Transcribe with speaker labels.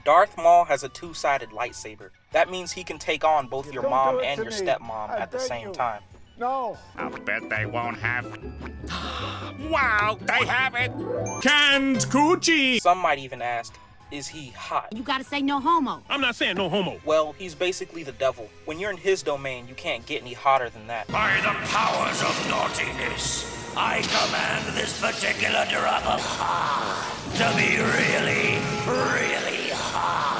Speaker 1: Darth Maul has a two-sided lightsaber. That means he can take on both your mom and your stepmom at the same time.
Speaker 2: No.
Speaker 3: I'll bet they won't have... Wow, they have it! Canned coochie!
Speaker 1: Some might even ask, is he hot?
Speaker 4: You gotta say no homo.
Speaker 5: I'm not saying no homo.
Speaker 1: Well, he's basically the devil. When you're in his domain, you can't get any hotter than that.
Speaker 6: By the powers of naughtiness, I command this particular drop of hot to be really, really hot.